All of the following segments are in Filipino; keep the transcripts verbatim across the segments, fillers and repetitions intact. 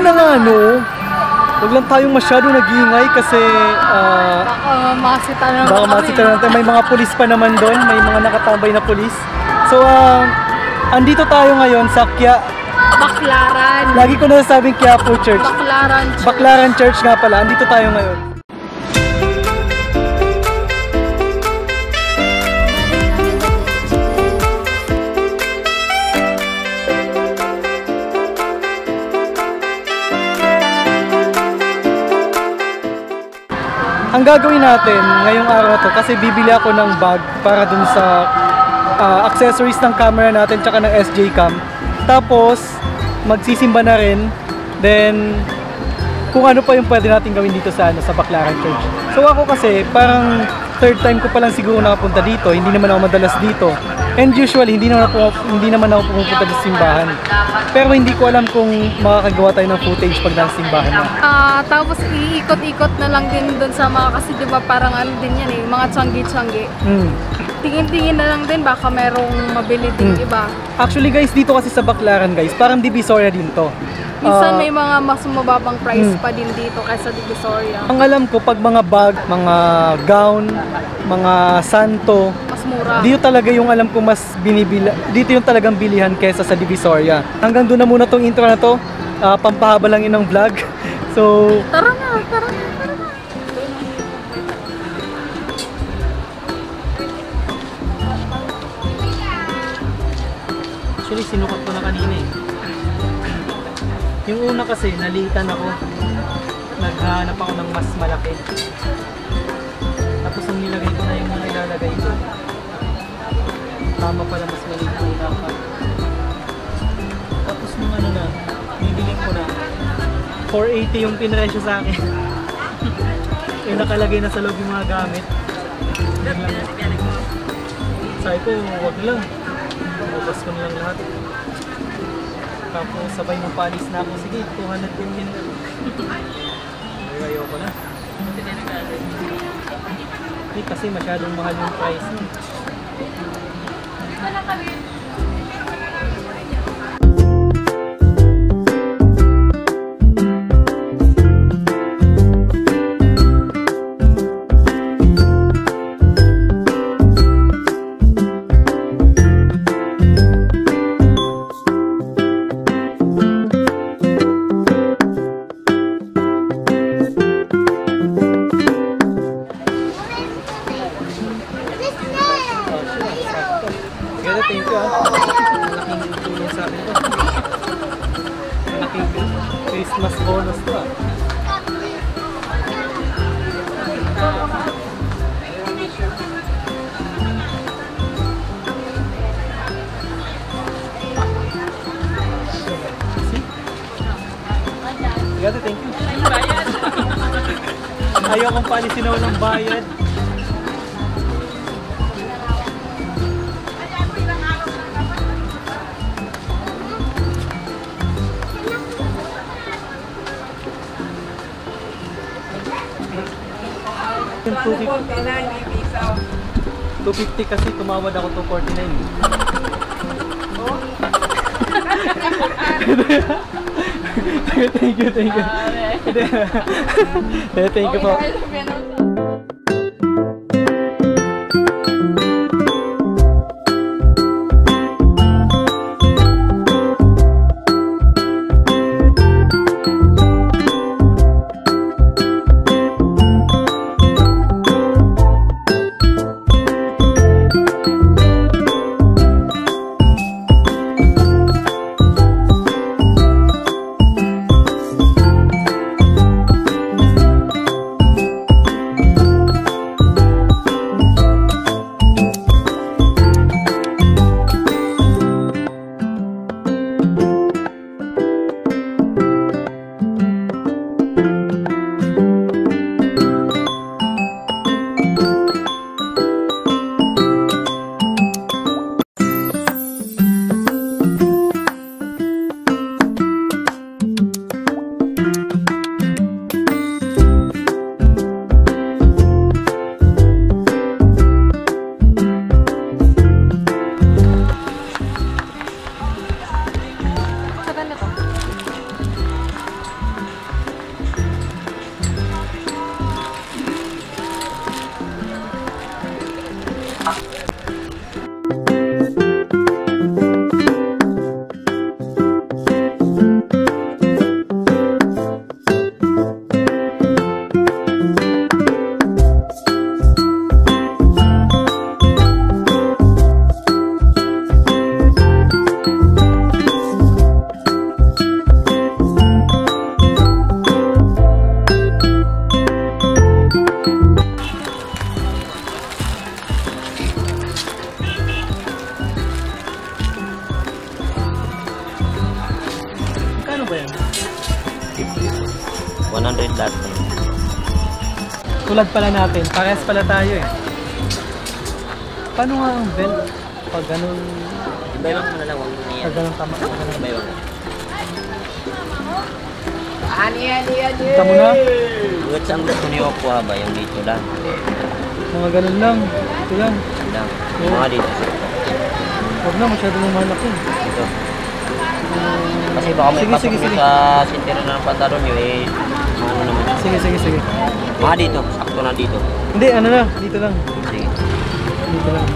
lang ano, huwag lang tayong masyado nag-iingay kasi uh, baka masita na baka masita na natin. May mga pulis pa naman doon, may mga nakatambay na pulis. So, uh, andito tayo ngayon sa Kya... Baclaran. Lagi ko nasasabing Quiapo Church. Baclaran Church. Baclaran Church nga pala, andito tayo ngayon. Ang gagawin natin ngayong araw na to, kasi bibili ako ng bag para dun sa uh, accessories ng camera natin tsaka ng S J cam. Tapos magsisimba na rin. Then kung ano pa yung pwede natin gawin dito sa ano, sa Baclaran Church. So ako kasi parang third time ko pa lang siguro nakapunta dito. Hindi naman ako madalas dito. And usually hindi naman ako hindi naman ako pumupunta sa simbahan. Pero hindi ko alam kung makakagawa tayo ng footage pag nasa simbahan na. Ah, uh, tapos iikot-ikot na lang din doon sa mga, kasi 'di ba parang ano din 'yan eh, mga tiyanggi-tiyanggi. Mm. Tingin-tingin na lang din baka merong mabili din mm. iba. Actually guys, dito kasi sa Baclaran guys, parang Divisoria din 'to. Minsan uh, may mga mas mababang price hmm. pa din dito kaysa Divisoria. Ang alam ko, pag mga bag, mga gown, mga santo, mas mura. Dito talaga yung alam ko mas binibila. Dito yung talagang bilihan kaysa sa Divisoria. Hanggang doon na muna tong intro na to. Uh, pampahaba lang yun ng vlog. So, tara na, tara na, tara na. Actually, sinukat ko na kanina eh. Yung una kasi, nalitan ako. Naghanap ako ng mas malaki. Tapos nung nilagay ko na yung mga ilalagay ko, tama pala, mas maliit yung dapat. Tapos nung ano na, bibiling ko na, four eighty yung pinresyo sa akin. Yung nakalagay na sa loob yung mga gamit. Sabi ko, wag lang. Bubas ko nilang lahat. Tapos sabay ng palis na ako. Sige, two hundred din yun. Ayoko na. Hindi kasi masyadong mahal yung price nun. Thank you ah. Malaking tulong sa akin to. Malaking Christmas bonus to ah. See? Gata, thank you. Ayaw kong palisin ako ng bayad. two fifty kasi tumawad ako two forty-nine. Thank you, thank you. Thank you po. one hundred lahat. Tulad pala natin, parehas pala tayo eh. Paano nga ang belt? Pag ganun... Iba-ibang mo na lang, huwag mo na yan. Pag ganun tama. Iba-ibang mo. Kita mo na? Huwag saan gusto niyo kuha ba? Yung dito lang. Mga ganun lang. Ito lang. Yan lang. Yung mga dito. Huwag na, masyado mong malaki. Ito. Kasi baka may Sige, pasok sige, nyo sige. sa sintero ng pantalon nyo eh. Ano naman. Sige, sige, sige. Mga dito. Sakto na dito. Hindi, ano na. Dito lang. Sige. Dito lang.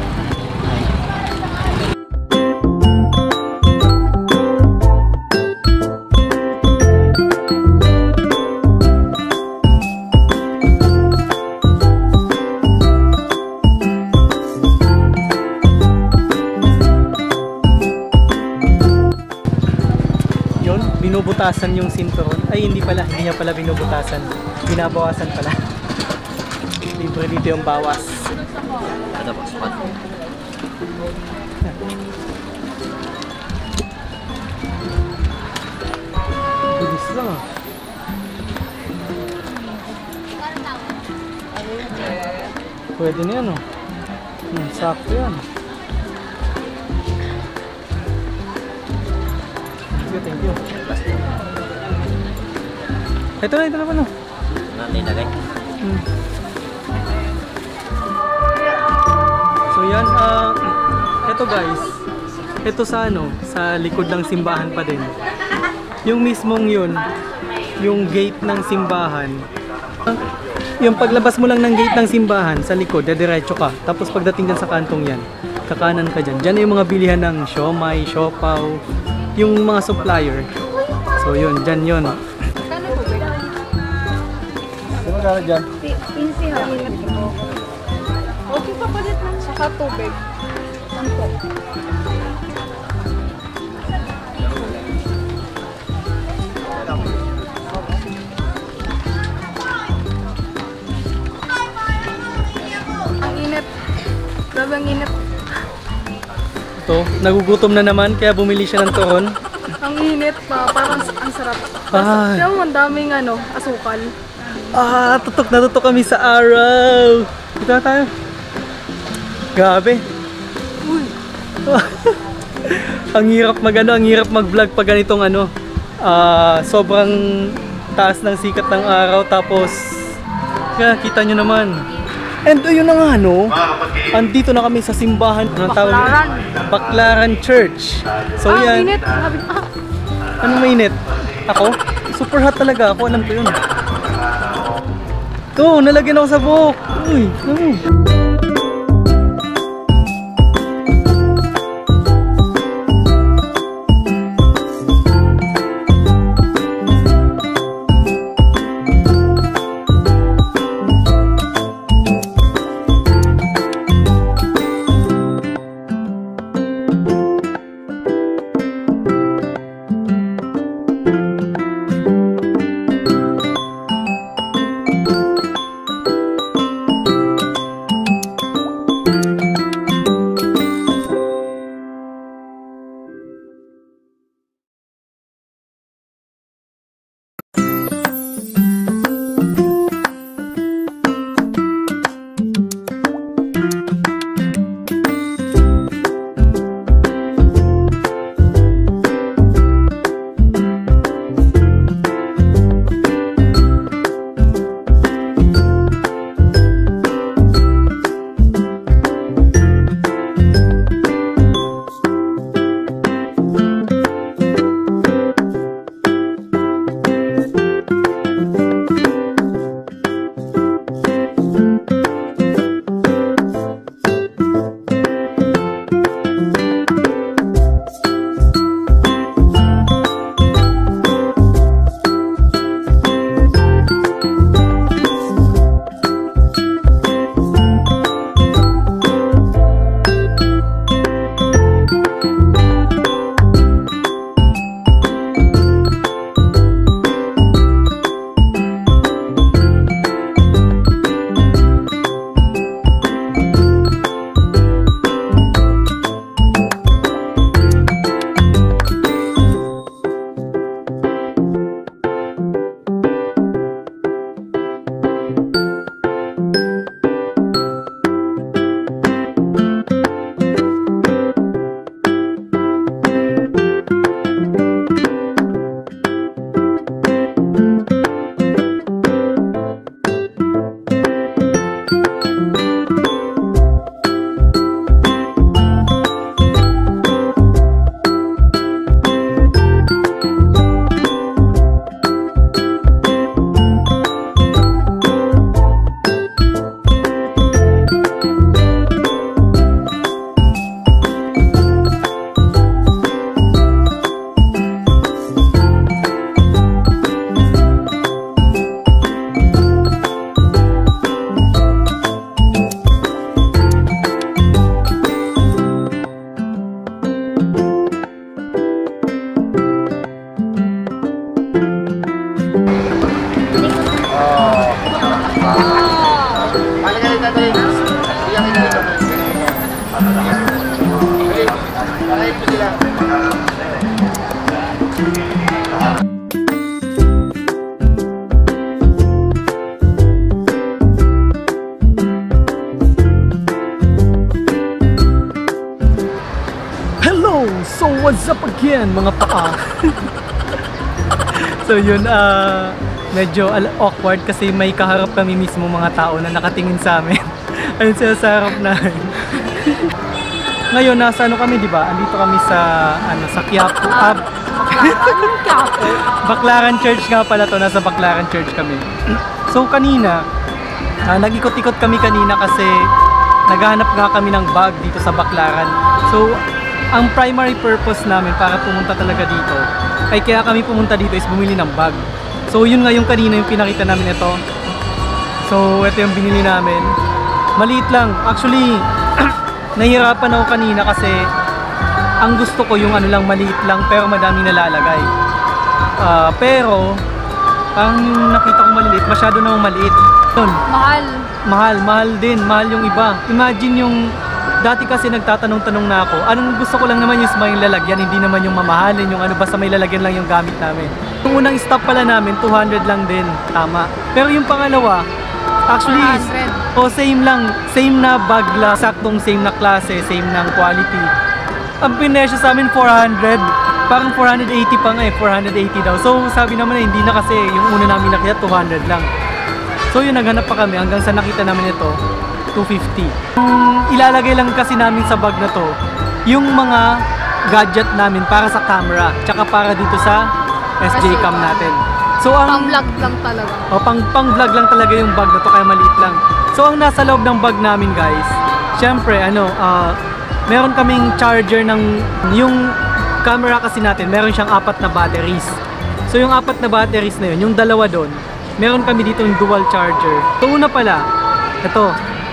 Yun, binubutasan yung sinturon. Ay, hindi pala. Hindi niya pala binubutasan. Binabawasan pala. Libre dito yung bawas. Ito po, spot. Bilis lang ah. Pwede na yan oh. Hmm, sakto yan. Thank you, thank you. Ito na, ito na pa no. Ano nilagay? Hmm. So yan, ah, ito guys. Ito sa ano, sa likod ng simbahan pa din. Yung mismong yun, yung gate ng simbahan. Yung paglabas mo lang ng gate ng simbahan, sa likod, dediretso ka. Tapos pagdating dyan sa kantong yan, kakanan ka dyan. Dyan yung mga bilihan ng siomay, siopaw, yung mga supplier. So yun, dyan yun. Kano tubig? Ano ka dyan? Pinsi hangin ito. Okay pa palit lang saka tubig. Ano po? Ang init. Grabe ang init. Ito, nagugutom na naman kaya bumili siya ng turon. Ang init pa. Parang ang sarap. Ay. Kaya ang daming ano, asukal. Ah, tutok na tutok kami sa araw. Dito na tayo. Grabe. Uy. Ang hirap mag ano, ang hirap mag-vlog pag ganitong ano. Ah, sobrang taas ng sikat ng araw tapos kaya kita nyo naman. And yun na nga no, andito na kami sa simbahan. Anong tawag? Baklaran. Baklaran Church. So ah, yan. init. Sabi, ah. Ano mainit? Ako? Super hot talaga ako, alam ko yun. Ito, nalagyan ako sa buhok. Uy, ano? Hello! So what's up again mga paa? So yun, uh, medyo awkward kasi may kaharap kami mismo mga tao na nakatingin sa amin. Ayun sila sa harap namin. Ngayon, nasa ano kami, di ba? Andito kami sa, ano, sa Quiapo. Ah, Anong Quiapo? Baclaran Church nga pala to. Nasa Baclaran Church kami. So kanina, uh, nag-ikot-ikot kami kanina kasi naghahanap nga kami ng bag dito sa Baclaran. So, ang primary purpose namin para pumunta talaga dito, ay kaya kami pumunta dito is bumili ng bag. So, yun nga yung kanina yung pinakita namin ito. So, ito yung binili namin. Maliit lang. Actually, nahihirapan ako kanina kasi ang gusto ko yung ano lang, maliit lang pero madami nalalagay. Uh, pero, parang yung nakita ko maliliit, masyado na maliit. Yun. Mahal. Mahal, mahal din. Mahal yung iba. Imagine yung, dati kasi nagtatanong-tanong na ako, anong gusto ko lang naman yung may lalagyan, hindi naman yung mamahalin, yung ano, basta may lalagyan lang yung gamit namin. Yung unang stop pala namin, two hundred lang din. Tama. Pero yung pangalawa, actually, four hundred. O same lang, same na bag lang, saktong same na klase, same ng quality. Ang pinesyo sa amin four hundred, parang four eighty pa nga eh, four eighty daw. So sabi naman na hindi na kasi yung una namin nakita two hundred lang. So yun, naghanap pa kami hanggang sa nakita namin ito, two fifty. Um, ilalagay lang kasi namin sa bag na to yung mga gadget namin para sa camera, tsaka para dito sa S J cam natin. So ang Pang-vlog lang talaga. O, pang, pang vlog lang talaga yung bag na to, kaya maliit lang. So ang nasa loob ng bag namin guys, syempre ano, uh, meron kaming charger ng, yung camera kasi natin, meron siyang apat na batteries. So yung apat na batteries na yun, yung dalawa doon, meron kami dito yung dual charger. So una pala, ito.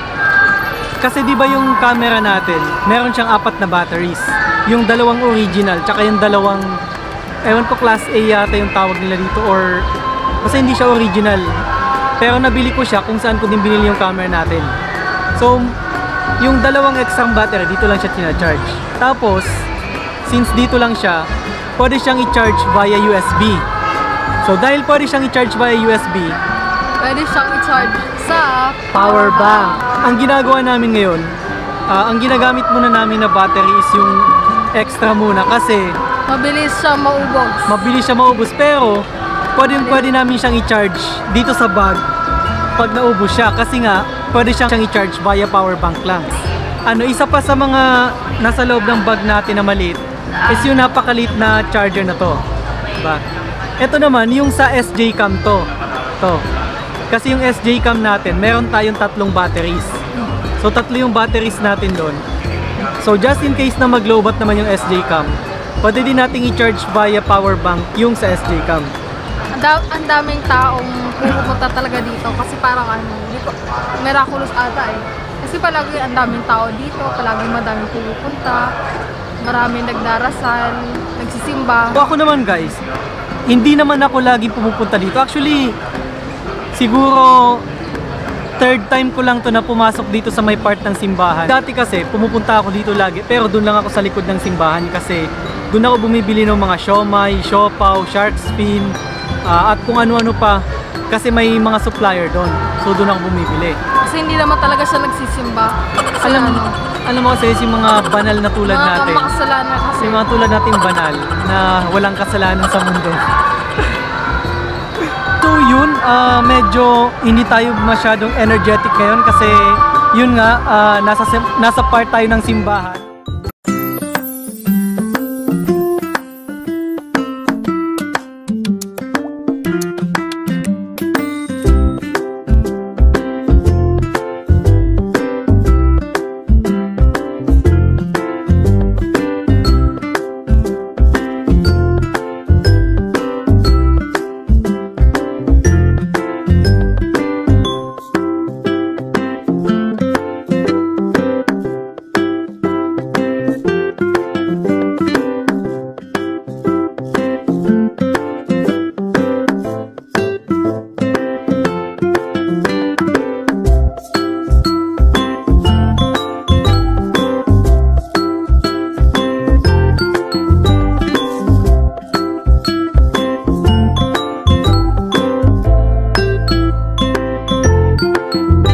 Kasi di ba yung camera natin, meron siyang apat na batteries. Yung dalawang original, tsaka yung dalawang, ewan ko, class A yata yung tawag nila dito, or basta hindi siya original. Pero nabili ko siya kung saan ko din binili yung camera natin. So, yung dalawang extra battery, dito lang siya tina-charge. Tapos, since dito lang siya, pwede siyang i-charge via U S B. So, dahil pwede siyang i-charge via U S B, Pwede siyang i-charge sa power bank. Ang ginagawa namin ngayon, uh, ang ginagamit muna namin na battery is yung extra muna kasi Mabilis siya maubos. mabilis siya maubos, pero pwede, pwede namin siyang i-charge dito sa bag pag naubos siya kasi nga pwede siyang i-charge via power bank lang. Ano, isa pa sa mga nasa loob ng bag natin na maliit is yung napakaliit na charger na to, diba? Ito naman yung sa S J cam to, to. Kasi yung S J cam natin, meron tayong tatlong batteries. So tatlo yung batteries natin doon. So just in case na mag-lowbat naman yung S J cam, pwede din nating i-charge via power bank yung sa S J cam. Ang, da- ang daming taong pupunta talaga dito kasi parang ano, dito, miraculous ata eh. Kasi palagi ang daming tao dito, palagi madaming pupunta, maraming nagdarasal, nagsisimba. So ako naman guys, hindi naman ako laging pumupunta dito. Actually, siguro third time ko lang to na pumasok dito sa may part ng simbahan. Dati kasi pumupunta ako dito lagi, pero doon lang ako sa likod ng simbahan kasi doon ako bumibili ng mga siomay, siopaw, shark fin, uh, at kung ano-ano pa kasi may mga supplier doon. So doon ako bumibili. Kasi hindi naman talaga siya nagsisimba. Kasi Alam, ano, alam mo kasi yung mga banal na tulad mga natin. makasalanan kasi. Yung mga tulad nating banal na walang kasalanan sa mundo. So yun, uh, medyo hindi tayo masyadong energetic ngayon kasi yun nga, uh, nasa, nasa part tayo ng simbahan. Bye!